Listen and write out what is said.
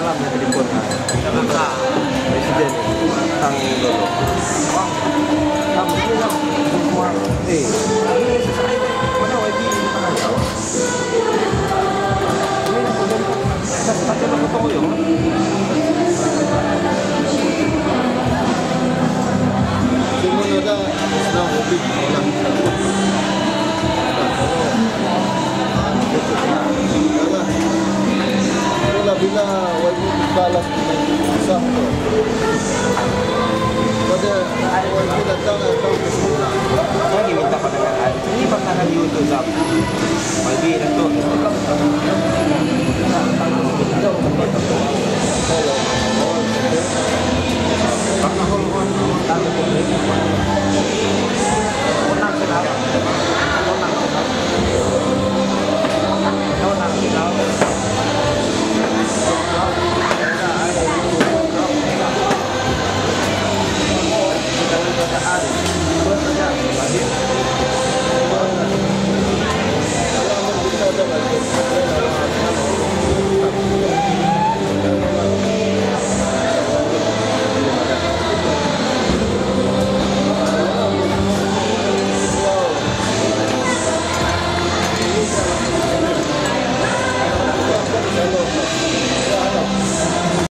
malam saya telepon presiden tentang dulu. Kamu ni lah semua. Ini sesuai mana wajib mana tahu. Ini kemudian satu potong yo. Semua ada sedang hobi dalam bila wajib balas susah tu. Pada wajib datang atau ke sekolah. Lagi minta pandangan. Ini pandangan you untuk Zam. Wajib Datuk.